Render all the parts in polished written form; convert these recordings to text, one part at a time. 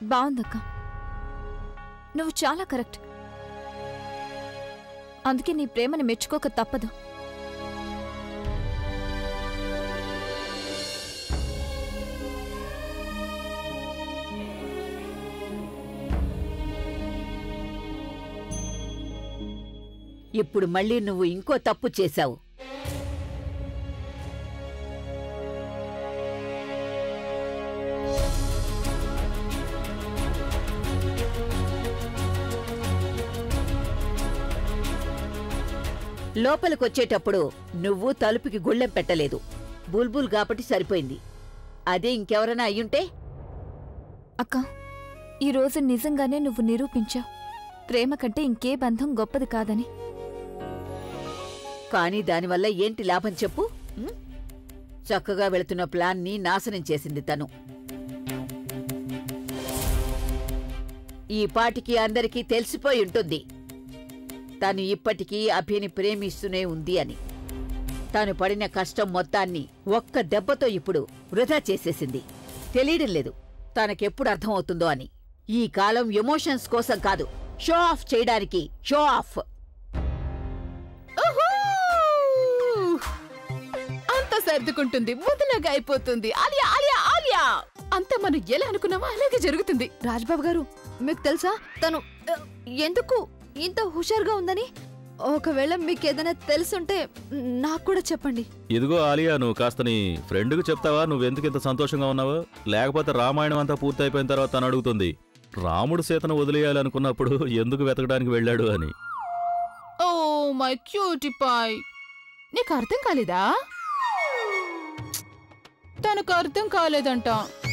బాగుందక్క. నువ్వు చాలా కరెక్ట్. అందుకే నీ ప్రేమని మెచ్చుకోక తప్పదు. ఇప్పుడు మళ్ళీ నువ్వు ఇంకో తప్పు చేశావు. లోపలికొచ్చేటప్పుడు నువ్వు తలుపుకి గుళ్ళెం పెట్టలేదు. బుల్బుల్ కాబట్టి సరిపోయింది. అదే ఇంకెవరైనా అయ్యుంటే? అక్క, ఈరోజు నిజంగానే నువ్వు నిరూపించావు ప్రేమ కంటే ఇంకే బంధం గొప్పది కాదని. కానీ దానివల్ల ఏంటి లాభం చెప్పు? చక్కగా వెళుతున్న ప్లాన్ని నాశనం చేసింది తను. ఈ పాటికి అందరికీ తెలిసిపోయి ఉంటుంది తను ఇప్పటికీ అభిని ప్రేమిస్తూనే ఉంది అని. తాను పడిన కష్టం మొత్తాన్ని ఒక్క దెబ్బతో ఇప్పుడు వృధా చేసేసింది. తెలియడం లేదు తనకెప్పుడు అర్థమవుతుందో అని. ఈ కాలం ఎమోషన్స్ కోసం కాదు, షో ఆఫ్ చేయడానికి. Show off. అంత సర్దుకుంటుంది, ముద్దలాగా అయిపోతుంది. ఆలియా ఆలియా ఆలియా అంత మనం ఎలా అనుకున్నామో అలాగే జరుగుతుంది. రాజ్బాబు గారు, మీకు తెలుసా తను ఎందుకు ఇంత హుషారుగా ఉందని? ఒకవేళ మీకేదైనా తెలుసుంటే నాకు కూడా చెప్పండి. ఇదిగో ఆలియా, నువ్వు కాస్త నీ ఫ్రెండ్కి చెప్తావా నువ్వెందుకు ఇంత సంతోషంగా ఉన్నావో? లేకపోతే రామాయణం అంతా పూర్తయిపోయిన తర్వాత తను అడుగుతుంది రాముడు సీతను వదిలేయాలనుకున్నప్పుడు ఎందుకు వెతకడానికి వెళ్ళాడు అని. ఓ మై క్యూటీ పాయ్, నీకు అర్థం కాలేదా? తనకు అర్థం కాలేదంట.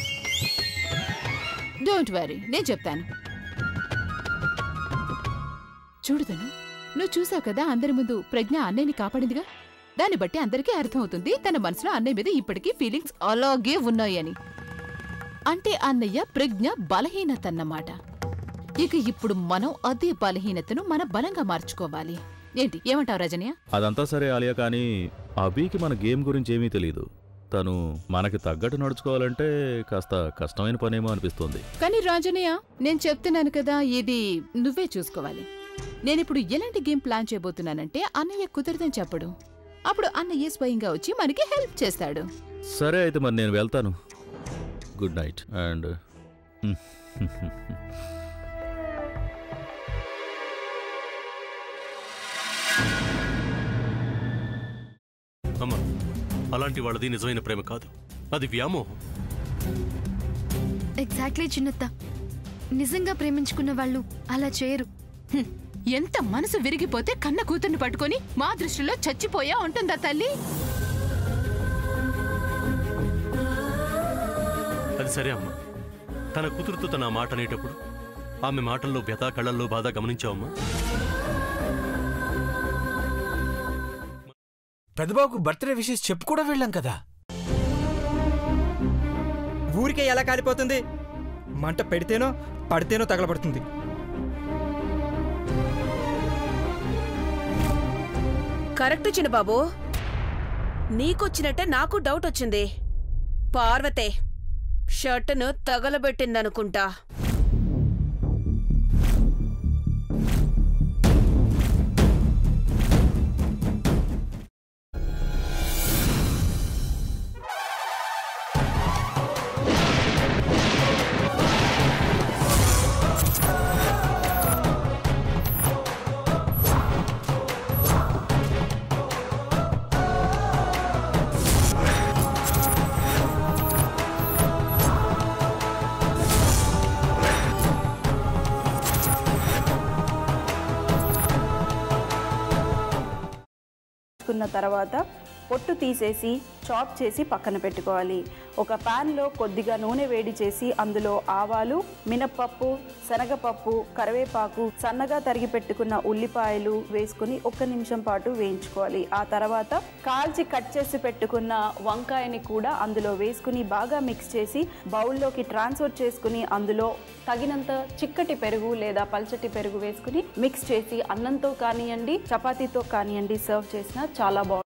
డోంట్ వరీ, నేను చెప్తాను. చూడుదను, నువ్వు చూసావు కదా అందరి ముందు ప్రజ్ఞ అన్నయ్యని కాపాడిందిగా. దాన్ని బట్టి అందరికీ అర్థమవుతుంది తన మనసులో అన్నయ్య మీద ఇప్పటికీ ఫీలింగ్స్ అలాగే ఉన్నాయని. అంటే అన్నయ్య ప్రజ్ఞ బలహీనతన్నమాట. ఇక ఇప్పుడు మనం అదే బలహీనతను మన బలంగా మార్చుకోవాలి. ఏంటి, ఏమంటావు రజనీయ? అదంతా సరే ఆలియా, కానీ అభికి మన గేమ్ గురించి ఏమీ తెలియదు. తను మనకి తగ్గట్టు నడుచుకోవాలంటే కాస్త కష్టమైన పనేమో అనిపిస్తుంది. కానీ రాజనీయ, నేను చెప్తున్నాను కదా, ఇది నువ్వే చూసుకోవాలి. నేనిప్పుడు ఎలాంటి గేమ్ ప్లాన్ చేయబోతున్నానంటే అన్నయ్య కుదరదని చెప్పడు. అప్పుడు అన్నయ్య స్వయంగా వచ్చి మనకి హెల్ప్ చేస్తాడు. సరే అయితే మరి నేను వెళ్తాను. Good night. అండ్ అమ్మా, అలాంటి వాళ్ళది నిజమైన ప్రేమ కాదు, అది వ్యామోహం. ఎగ్జాక్ట్లీ చిన్నత్త, నిజంగా ప్రేమించుకున్న వాళ్ళు అలా చేయరు. ఎంత మనసు విరిగిపోతే కన్న కూతుర్ని పట్టుకొని మా దృష్టిలో చచ్చిపోయా ఉంటుందా తల్లి? అది సరే అమ్మా, తన కూతురుతో తన మాట అనేటప్పుడు ఆమె మాటల్లో వ్యథ, కళ్ళల్లో బాధ గమనించావమ్మా? పెద్దబాబుకు బర్త్డే విషెస్ చెప్పు కూడా వెళ్ళాం కదా. ఊరికే ఎలా కాలిపోతుంది? మంట పెడితేనో పడితేనో తగలబడుతుంది. కరెక్ట్ చిన్నబాబు, నీకొచ్చినట్టే నాకు డౌట్ వచ్చింది. పార్వతే షర్టును తగలబెట్టిందనుకుంటా. తర్వాత పొట్టు తీసేసి చాప్ చేసి పక్కన పెట్టుకోవాలి. ఒక ప్యాన్లో కొద్దిగా నూనె వేడి చేసి అందులో ఆవాలు, మినప్పప్పు, శనగపప్పు, కరివేపాకు, సన్నగా తరిగి పెట్టుకున్న ఉల్లిపాయలు వేసుకుని 1 నిమిషం పాటు వేయించుకోవాలి. ఆ తర్వాత కాల్చి కట్ చేసి పెట్టుకున్న వంకాయని కూడా అందులో వేసుకుని బాగా మిక్స్ చేసి బౌల్లోకి ట్రాన్స్ఫర్ చేసుకుని అందులో తగినంత చిక్కటి పెరుగు లేదా పల్చటి పెరుగు వేసుకుని మిక్స్ చేసి అన్నంతో కానివ్వండి, చపాతీతో కానివ్వండి సర్వ్ చేసినా చాలా బాగుంటుంది.